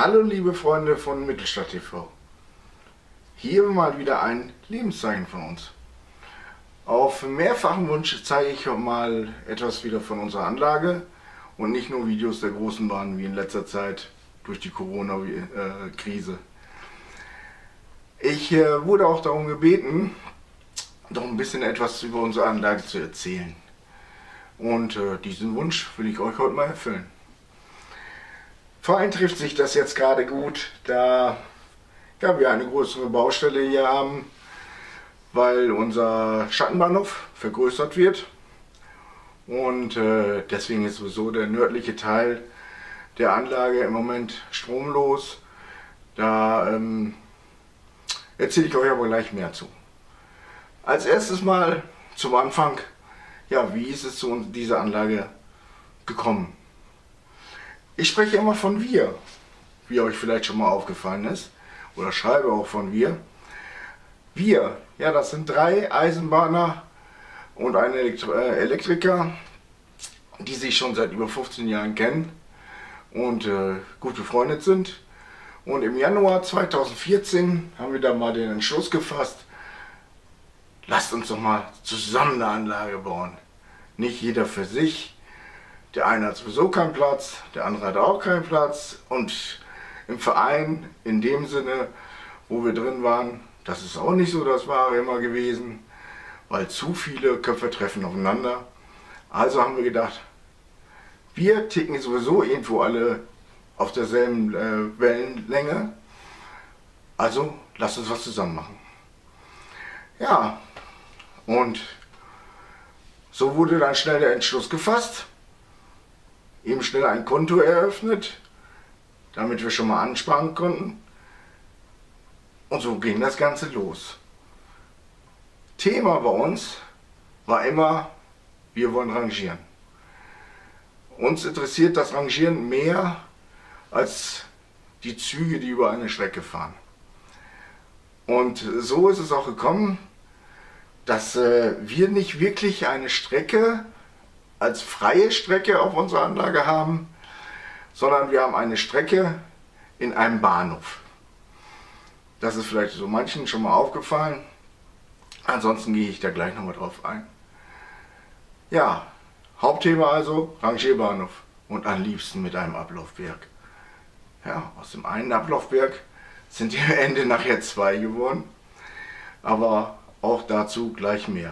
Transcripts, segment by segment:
Hallo liebe Freunde von Mittelstadt TV. Hier mal wieder ein Lebenszeichen von uns. Auf mehrfachen Wunsch zeige ich mal etwas wieder von unserer Anlage und nicht nur Videos der großen Bahn wie in letzter Zeit durch die Corona-Krise. Ich wurde auch darum gebeten, doch ein bisschen etwas über unsere Anlage zu erzählen. Und diesen Wunsch will ich euch heute mal erfüllen. Vor allem trifft sich das jetzt gerade gut, da wir eine größere Baustelle hier haben, weil unser Schattenbahnhof vergrößert wird. Und deswegen ist sowieso der nördliche Teil der Anlage im Moment stromlos. Da erzähle ich euch aber gleich mehr zu. Als erstes mal zum Anfang, ja, wie ist es zu dieser Anlage gekommen? Ich spreche immer von wir, wie euch vielleicht schon mal aufgefallen ist, oder schreibe auch von wir. Wir, ja, das sind 3 Eisenbahner und ein Elektriker, die sich schon seit über 15 Jahren kennen und gut befreundet sind. Und im Januar 2014 haben wir da mal den Entschluss gefasst, lasst uns doch mal zusammen eine Anlage bauen. Nicht jeder für sich. Der eine hat sowieso keinen Platz, der andere hat auch keinen Platz. Und im Verein, in dem Sinne, wo wir drin waren, das ist auch nicht so das Wahre immer gewesen, weil zu viele Köpfe treffen aufeinander. Also haben wir gedacht, wir ticken sowieso irgendwo alle auf derselben Wellenlänge, also lasst uns was zusammen machen. Ja, und so wurde dann schnell der Entschluss gefasst, eben schnell ein Konto eröffnet, damit wir schon mal ansparen konnten. Und so ging das Ganze los. Thema bei uns war immer, wir wollen rangieren. Uns interessiert das Rangieren mehr als die Züge, die über eine Strecke fahren. Und so ist es auch gekommen, dass wir nicht wirklich eine Strecke als freie Strecke auf unserer Anlage haben, sondern wir haben eine Strecke in einem Bahnhof. Das ist vielleicht so manchen schon mal aufgefallen. Ansonsten gehe ich da gleich nochmal drauf ein. Ja, Hauptthema also Rangierbahnhof und am liebsten mit einem Ablaufwerk. Ja, aus dem einen Ablaufwerk sind am Ende nachher 2 geworden, aber auch dazu gleich mehr.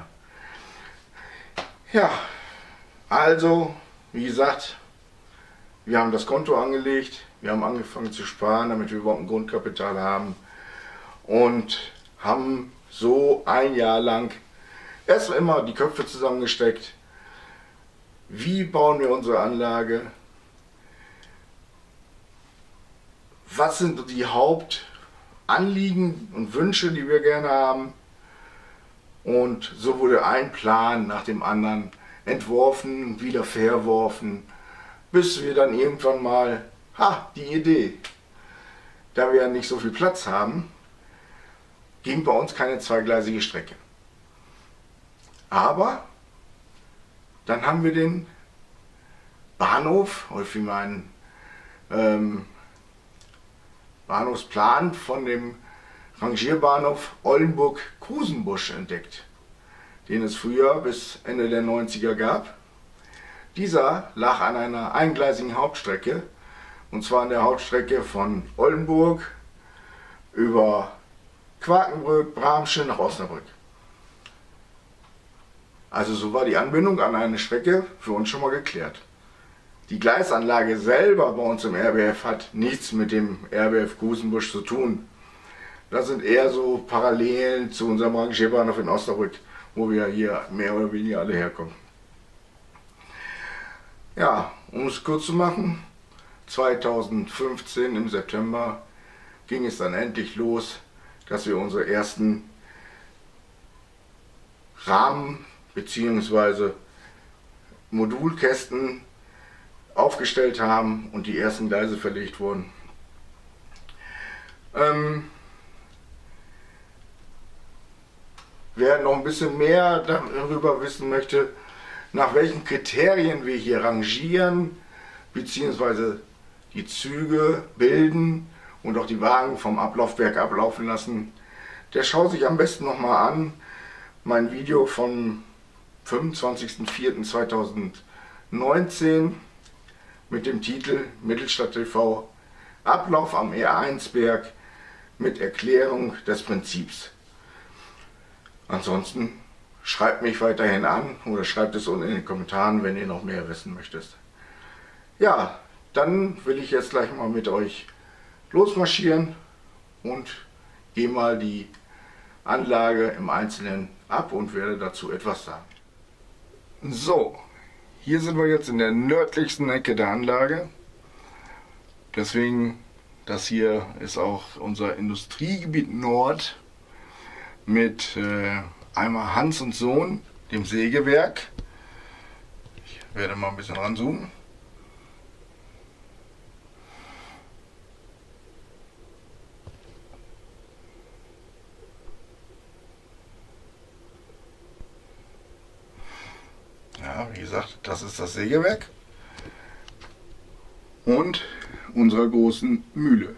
Ja, also, wie gesagt, wir haben das Konto angelegt, wir haben angefangen zu sparen, damit wir überhaupt ein Grundkapital haben und haben so ein Jahr lang erst immer die Köpfe zusammengesteckt. Wie bauen wir unsere Anlage? Was sind die Hauptanliegen und Wünsche, die wir gerne haben? Und so wurde ein Plan nach dem anderen entworfen, wieder verworfen, bis wir dann irgendwann mal, die Idee, da wir ja nicht so viel Platz haben, ging bei uns keine zweigleisige Strecke. Aber dann haben wir den Bahnhof, oder vielmehr einen Bahnhofsplan von dem Rangierbahnhof Oldenburg-Krusenbusch entdeckt, den es früher bis Ende der 90er gab. Dieser lag an einer eingleisigen Hauptstrecke, und zwar an der Hauptstrecke von Oldenburg über Quakenbrück, Bramsche nach Osnabrück. Also so war die Anbindung an eine Strecke für uns schon mal geklärt. Die Gleisanlage selber bei uns im RBF hat nichts mit dem RBF Krusenbusch zu tun. Das sind eher so Parallelen zu unserem Rangierbahnhof in Osnabrück, wo wir hier mehr oder weniger alle herkommen. Ja, um es kurz zu machen, 2015 im September ging es dann endlich los, dass wir unsere ersten Rahmen bzw. Modulkästen aufgestellt haben und die ersten Gleise verlegt wurden. Wer noch ein bisschen mehr darüber wissen möchte, nach welchen Kriterien wir hier rangieren bzw. die Züge bilden und auch die Wagen vom Ablaufwerk ablaufen lassen, der schaut sich am besten nochmal an mein Video vom 25.04.2019 mit dem Titel Mittelstadt TV Ablauf am E1-Berg mit Erklärung des Prinzips. Ansonsten schreibt mich weiterhin an oder schreibt es unten in den Kommentaren, wenn ihr noch mehr wissen möchtet. Ja, dann will ich jetzt gleich mal mit euch losmarschieren und gehe mal die Anlage im Einzelnen ab und werde dazu etwas sagen. So, hier sind wir jetzt in der nördlichsten Ecke der Anlage. Deswegen, das hier ist auch unser Industriegebiet Nord mit einmal Hans und Sohn, dem Sägewerk. Ich werde mal ein bisschen ranzoomen. Ja, wie gesagt, das ist das Sägewerk und unserer großen Mühle,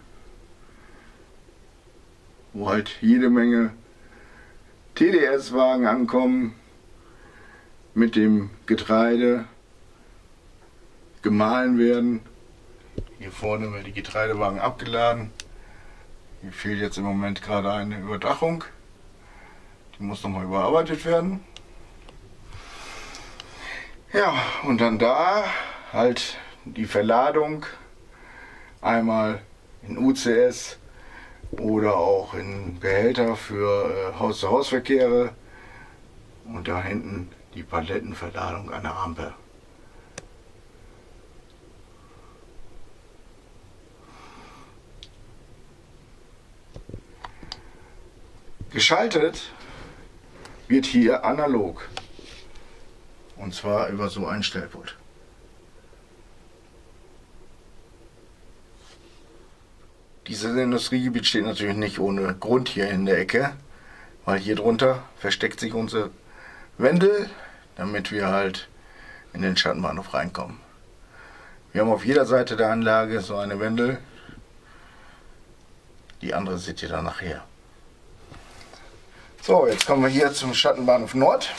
wo halt jede Menge TDS-Wagen ankommen, mit dem Getreide gemahlen werden. Hier vorne werden die Getreidewagen abgeladen. Hier fehlt jetzt im Moment gerade eine Überdachung. Die muss nochmal überarbeitet werden. Ja, und dann da halt die Verladung einmal in UCS oder auch in Behälter für Haus-zu-Haus-Verkehre und da hinten die Palettenverladung an der Ampel. Geschaltet wird hier analog. Und zwar über so ein Stellpult. Dieses Industriegebiet steht natürlich nicht ohne Grund hier in der Ecke, weil hier drunter versteckt sich unsere Wendel, damit wir halt in den Schattenbahnhof reinkommen. Wir haben auf jeder Seite der Anlage so eine Wendel. Die andere seht ihr dann nachher. So, jetzt kommen wir hier zum Schattenbahnhof Nord.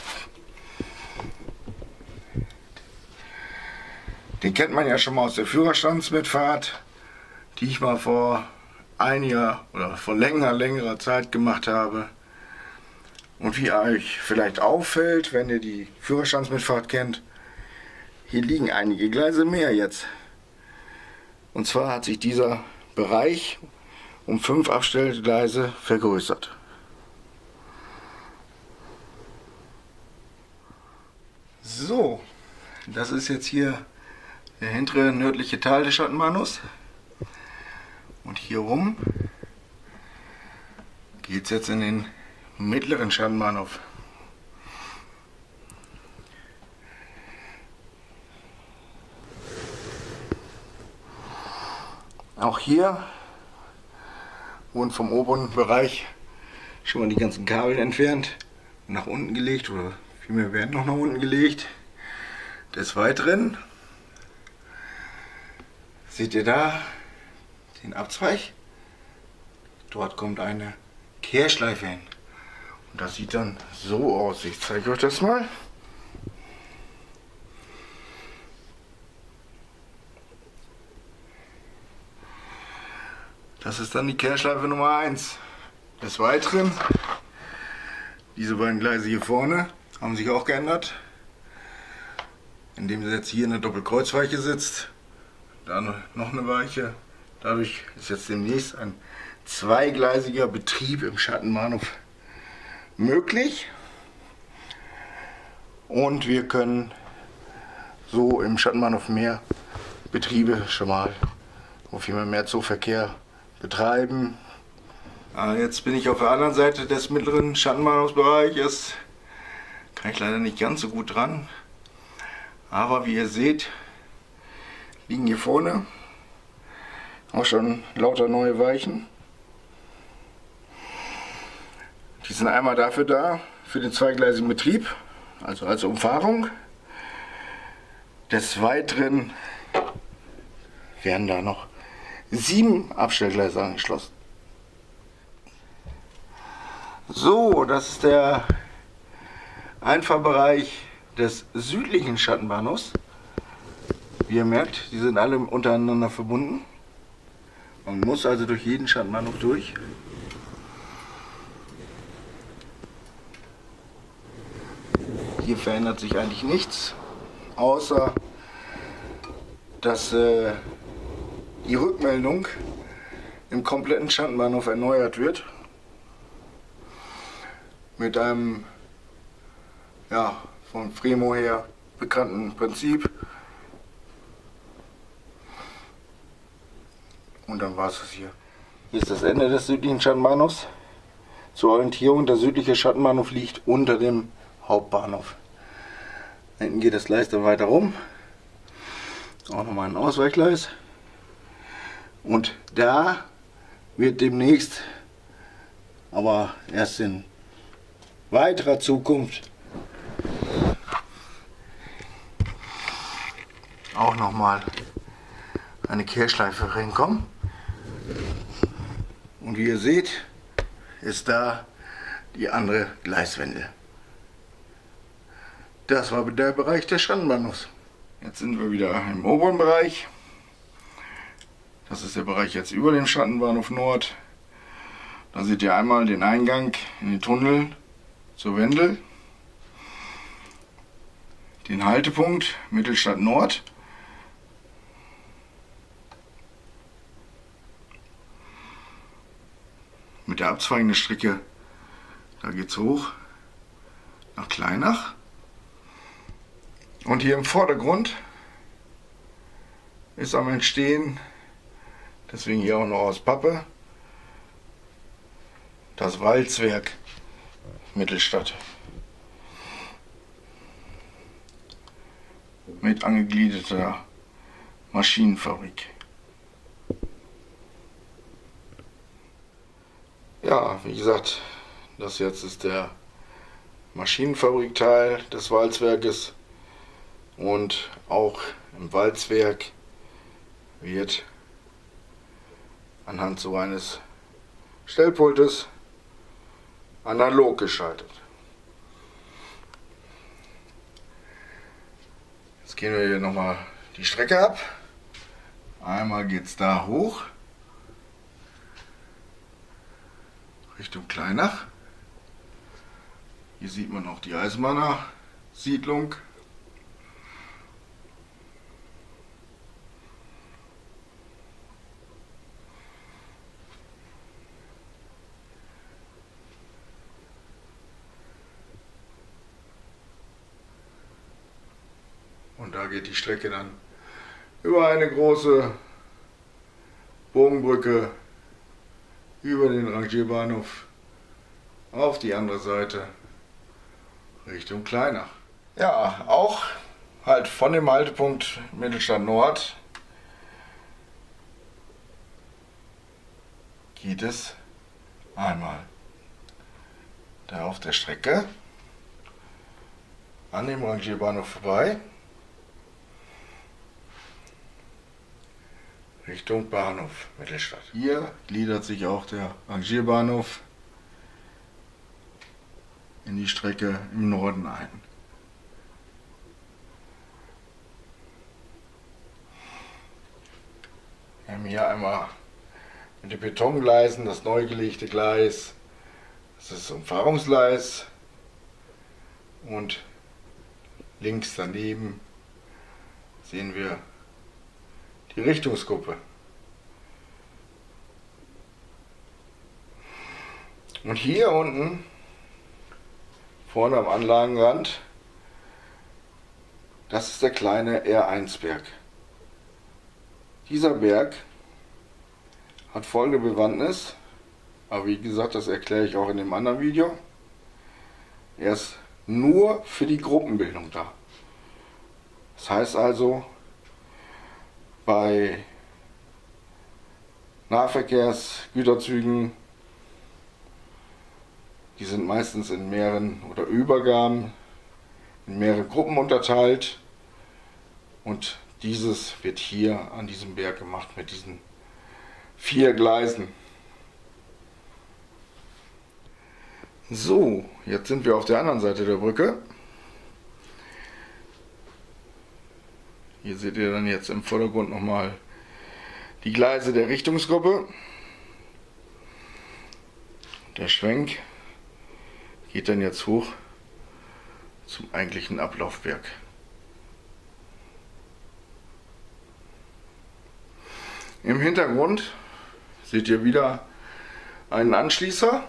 Den kennt man ja schon mal aus der Führerstandsmitfahrt, die ich mal vor einiger oder vor längerer Zeit gemacht habe. Und wie euch vielleicht auffällt, wenn ihr die Führerstandsmitfahrt kennt, hier liegen einige Gleise mehr jetzt. Und zwar hat sich dieser Bereich um 5 Abstellgleise vergrößert. So, das ist jetzt hier der hintere nördliche Teil des Schattenbahnhofs. Und hier rum geht es jetzt in den mittleren Schattenbahnhof. Auch hier wurden vom oberen Bereich schon mal die ganzen Kabel entfernt und nach unten gelegt, oder vielmehr werden noch nach unten gelegt. Des Weiteren seht ihr da den Abzweig? Dort kommt eine Kehrschleife hin. Und das sieht dann so aus. Ich zeige euch das mal. Das ist dann die Kehrschleife Nummer 1. Des Weiteren, diese beiden Gleise hier vorne haben sich auch geändert. Indem jetzt hier eine Doppelkreuzweiche sitzt. Dann noch eine Weiche. Dadurch ist jetzt demnächst ein zweigleisiger Betrieb im Schattenbahnhof möglich. Und wir können so im Schattenbahnhof mehr Betriebe schon mal, wo viel mehr Zugverkehr betreiben. Jetzt bin ich auf der anderen Seite des mittleren Schattenbahnhofsbereiches. Kann ich leider nicht ganz so gut dran. Aber wie ihr seht, liegen hier vorne auch schon lauter neue Weichen. Die sind einmal dafür da, für den zweigleisigen Betrieb, also als Umfahrung. Des Weiteren werden da noch 7 Abstellgleise angeschlossen. So, das ist der Einfahrbereich des südlichen Schattenbahnhofs. Wie ihr merkt, die sind alle untereinander verbunden. Man muss also durch jeden Schattenbahnhof durch. Hier verändert sich eigentlich nichts, außer dass die Rückmeldung im kompletten Schattenbahnhof erneuert wird. Mit einem von Fremo her bekannten Prinzip. Und dann war es das hier. Hier ist das Ende des südlichen Schattenbahnhofs. Zur Orientierung, der südliche Schattenbahnhof liegt unter dem Hauptbahnhof. Hinten geht das Gleis dann weiter rum. Auch nochmal ein Ausweichgleis. Und da wird demnächst, aber erst in weiterer Zukunft, auch nochmal eine Kehrschleife reinkommen. Und wie ihr seht, ist da die andere Gleiswende. Das war der Bereich des Schattenbahnhofs. Jetzt sind wir wieder im oberen Bereich. Das ist der Bereich jetzt über dem Schattenbahnhof Nord. Da seht ihr einmal den Eingang in den Tunnel zur Wendel, den Haltepunkt Mittelstadt Nord. Mit der abzweigenden Strecke, da geht's hoch nach Kleinach. Und hier im Vordergrund ist am Entstehen, deswegen hier auch noch aus Pappe, das Walzwerk Mittelstadt. Mit angegliederter Maschinenfabrik. Ja, wie gesagt, das jetzt ist der Maschinenfabrikteil des Walzwerkes und auch im Walzwerk wird anhand so eines Stellpultes analog geschaltet. Jetzt gehen wir hier nochmal die Strecke ab. Einmal geht es da hoch Richtung Kleinach. Hier sieht man auch die Eisenbahner Siedlung. Und da geht die Strecke dann über eine große Bogenbrücke über den Rangierbahnhof auf die andere Seite Richtung Kleinach. Ja, auch halt von dem Haltepunkt Mittelstadt Nord geht es einmal da auf der Strecke an dem Rangierbahnhof vorbei Richtung Bahnhof Mittelstadt. Hier gliedert sich auch der Rangierbahnhof in die Strecke im Norden ein. Wir haben hier einmal mit den Betongleisen das neu gelegte Gleis. Das ist das Umfahrungsgleis und links daneben sehen wir die Richtungsgruppe. Und hier unten, vorne am Anlagenrand, das ist der kleine R1-Berg. Dieser Berg hat folgende Bewandtnis, aber wie gesagt, das erkläre ich auch in dem anderen Video. Er ist nur für die Gruppenbildung da. Das heißt also, bei Nahverkehrsgüterzügen, die sind meistens in mehreren oder Übergaben in mehrere Gruppen unterteilt und dieses wird hier an diesem Berg gemacht mit diesen 4 Gleisen. So, jetzt sind wir auf der anderen Seite der Brücke. Hier seht ihr dann jetzt im Vordergrund nochmal die Gleise der Richtungsgruppe. Der Schwenk geht dann jetzt hoch zum eigentlichen Ablaufwerk. Im Hintergrund seht ihr wieder einen Anschließer.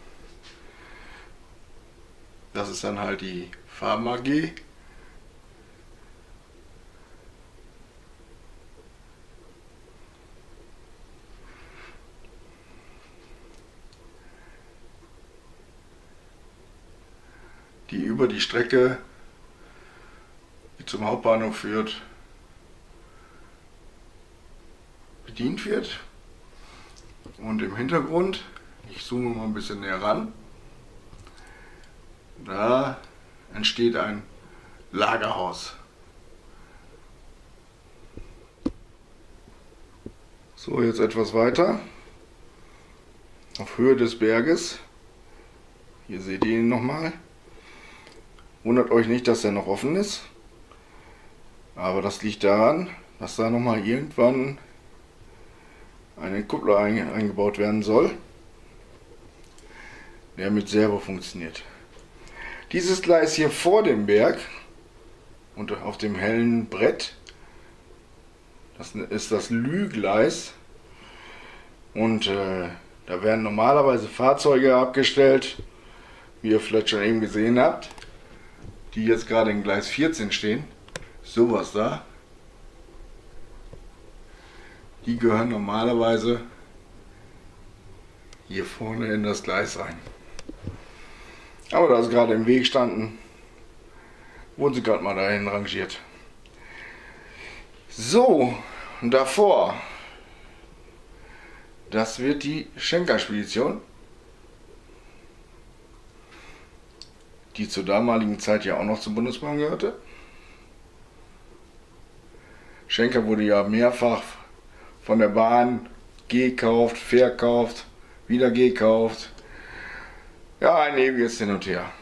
Das ist dann halt die Farben AG. Die über die Strecke, die zum Hauptbahnhof führt, bedient wird. Und im Hintergrund, ich zoome mal ein bisschen näher ran, da entsteht ein Lagerhaus. So, jetzt etwas weiter, auf Höhe des Berges. Hier seht ihr ihn nochmal. Wundert euch nicht, dass er noch offen ist, aber das liegt daran, dass da nochmal irgendwann eine Kuppler eingebaut werden soll, der mit Servo funktioniert. Dieses Gleis hier vor dem Berg und auf dem hellen Brett, das ist das Lü-Gleis, und da werden normalerweise Fahrzeuge abgestellt, wie ihr vielleicht schon eben gesehen habt, die jetzt gerade in Gleis 14 stehen, sowas da, die gehören normalerweise hier vorne in das Gleis rein. Aber da sie gerade im Weg standen, wurden sie gerade mal dahin rangiert. So, und davor, das wird die Schenker-Spedition, die zur damaligen Zeit ja auch noch zur Bundesbahn gehörte. Schenker wurde ja mehrfach von der Bahn gekauft, verkauft, wieder gekauft. Ja, ein ewiges Hin und Her.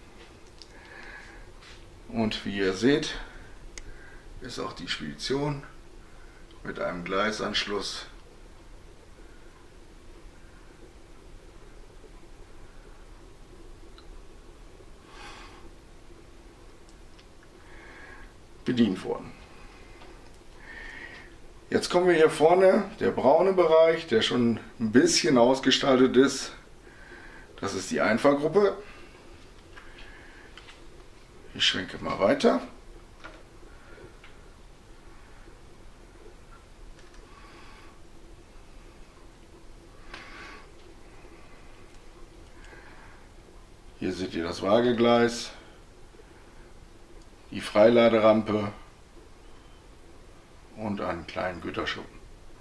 Und wie ihr seht, ist auch die Spedition mit einem Gleisanschluss bedient worden. Jetzt kommen wir hier vorne, der braune Bereich, der schon ein bisschen ausgestaltet ist. Das ist die Einfahrgruppe. Ich schwenke mal weiter. Hier seht ihr das Waagegleis, die Freiladerampe und einen kleinen Güterschuppen.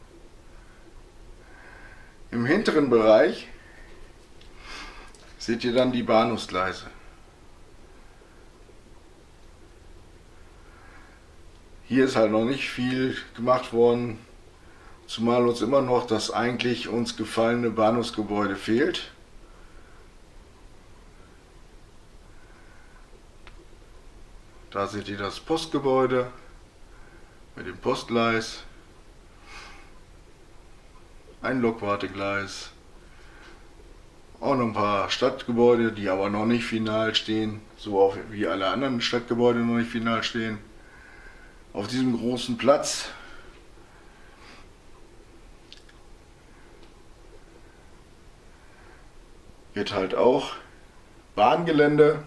Im hinteren Bereich seht ihr dann die Bahnhofsgleise. Hier ist halt noch nicht viel gemacht worden, zumal uns immer noch das eigentlich uns gefallene Bahnhofsgebäude fehlt. Da seht ihr das Postgebäude mit dem Postgleis, ein Lokwartegleis, auch noch ein paar Stadtgebäude, die aber noch nicht final stehen, so auch wie alle anderen Stadtgebäude noch nicht final stehen. Auf diesem großen Platz wird halt auch Bahngelände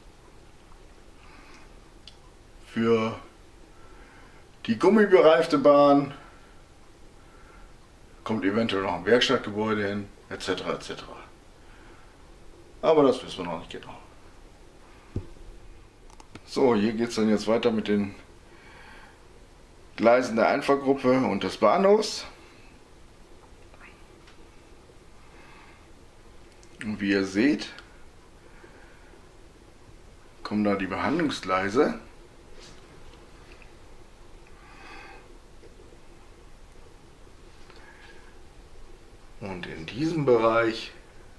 für die gummibereifte Bahn, kommt eventuell noch ein Werkstattgebäude hin, etc. etc. Aber das wissen wir noch nicht genau. So, hier geht es dann jetzt weiter mit den Gleisen der Einfahrgruppe und des Bahnhofs. Und wie ihr seht, kommen da die Behandlungsgleise. Und in diesem Bereich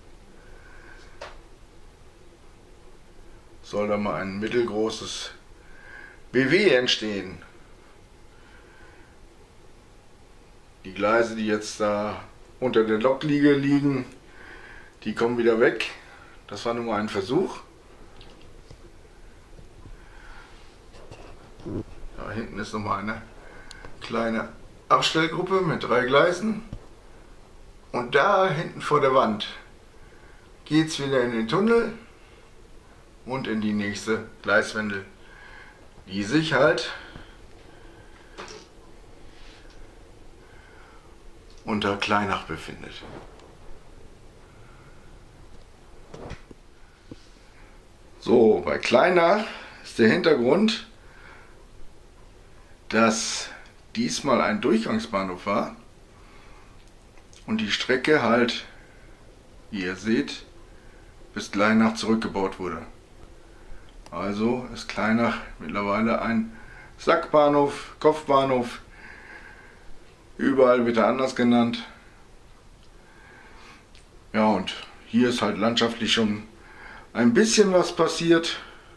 soll da mal ein mittelgroßes BW entstehen. Die Gleise, die jetzt da unter der Lokliege liegen, die kommen wieder weg. Das war nur mal ein Versuch. Da hinten ist nochmal eine kleine Abstellgruppe mit 3 Gleisen. Und da hinten vor der Wand geht es wieder in den Tunnel und in die nächste Gleiswendel, die sich halt unter Kleinach befindet. So, bei Kleinach ist der Hintergrund, dass diesmal ein Durchgangsbahnhof war und die Strecke halt, wie ihr seht, bis Kleinach zurückgebaut wurde. Also ist Kleinach mittlerweile ein Sackbahnhof, Kopfbahnhof, überall wird er anders genannt. Ja, und hier ist halt landschaftlich schon ein bisschen was passiert.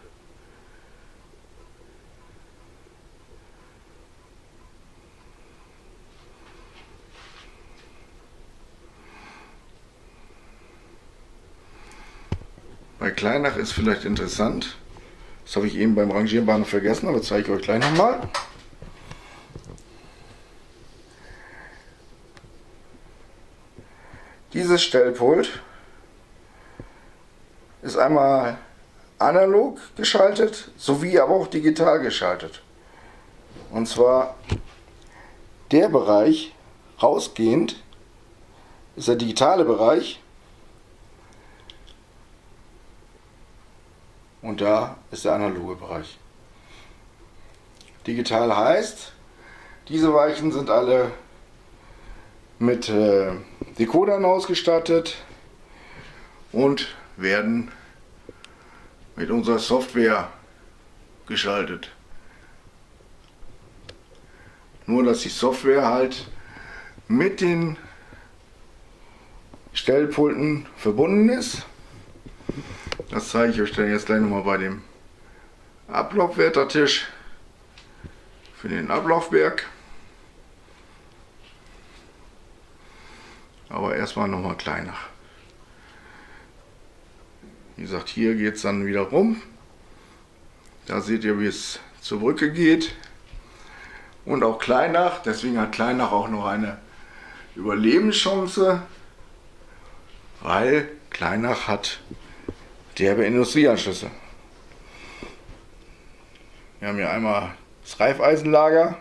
Bei Kleinach ist vielleicht interessant, das habe ich eben beim Rangierbahnhof vergessen, aber zeige ich euch gleich nochmal. Dieses Stellpult ist einmal analog geschaltet, sowie aber auch digital geschaltet. Und zwar der Bereich rausgehend ist der digitale Bereich. Und da ist der analoge Bereich. Digital heißt, diese Weichen sind alle mit Decodern ausgestattet und werden mit unserer Software geschaltet. Nur dass die Software halt mit den Stellpulten verbunden ist. Das zeige ich euch dann jetzt gleich nochmal bei dem Ablaufwärtertisch für den Ablaufberg. Aber erstmal nochmal Kleinach. Wie gesagt, hier geht es dann wieder rum. Da seht ihr, wie es zur Brücke geht. Und auch Kleinach, deswegen hat Kleinach auch noch eine Überlebenschance, weil Kleinach hat derbe Industrieanschlüsse. Wir haben hier einmal das Reifeisenlager,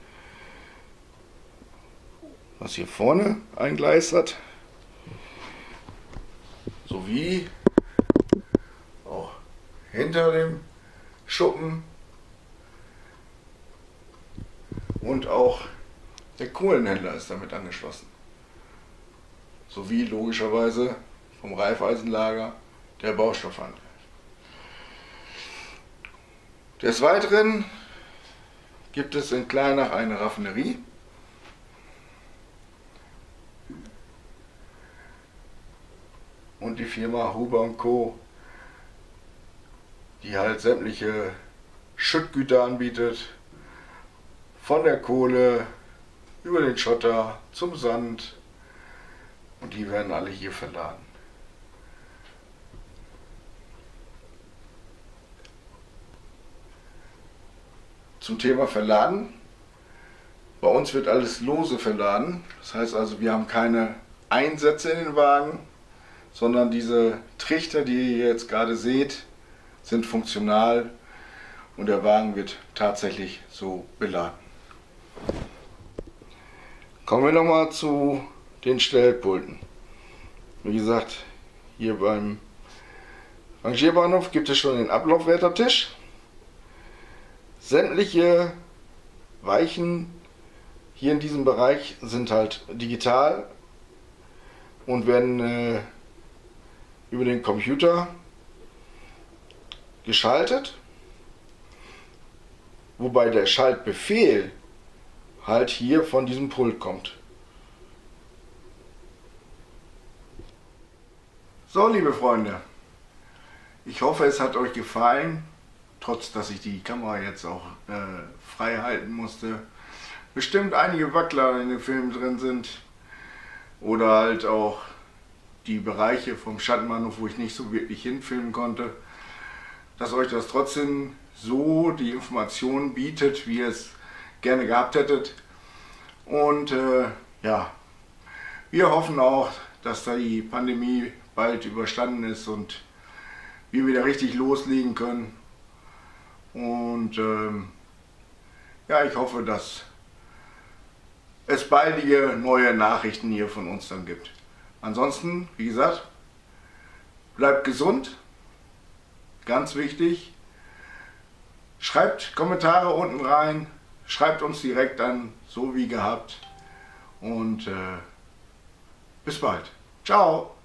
was hier vorne ein Gleis hat, sowie auch hinter dem Schuppen und auch der Kohlenhändler ist damit angeschlossen, sowie logischerweise vom Reifeisenlager der Baustoffhandel. Des Weiteren gibt es in Kleinach eine Raffinerie. Und die Firma Huber & Co., die halt sämtliche Schüttgüter anbietet, von der Kohle über den Schotter zum Sand, und die werden alle hier verladen. Zum Thema Verladen. Bei uns wird alles lose verladen. Das heißt also, wir haben keine Einsätze in den Wagen, sondern diese Trichter, die ihr jetzt gerade seht, sind funktional und der Wagen wird tatsächlich so beladen. Kommen wir nochmal zu den Stellpulten. Wie gesagt, hier beim Rangierbahnhof gibt es schon den Ablaufwärtertisch. Sämtliche Weichen hier in diesem Bereich sind halt digital und werden über den Computer geschaltet, wobei der Schaltbefehl halt hier von diesem Pult kommt. So, liebe Freunde, ich hoffe, es hat euch gefallen, trotz dass ich die Kamera jetzt auch frei halten musste. Bestimmt einige Wackler in dem Film drin sind oder halt auch die Bereiche vom Schattenbahnhof, wo ich nicht so wirklich hinfilmen konnte, dass euch das trotzdem so die Informationen bietet, wie ihr es gerne gehabt hättet. Und ja, wir hoffen auch, dass da die Pandemie bald überstanden ist und wir wieder richtig loslegen können. Und ja, ich hoffe, dass es baldige neue Nachrichten hier von uns dann gibt. Ansonsten, wie gesagt, bleibt gesund, ganz wichtig. Schreibt Kommentare unten rein, schreibt uns direkt an, so wie gehabt. Und bis bald. Ciao.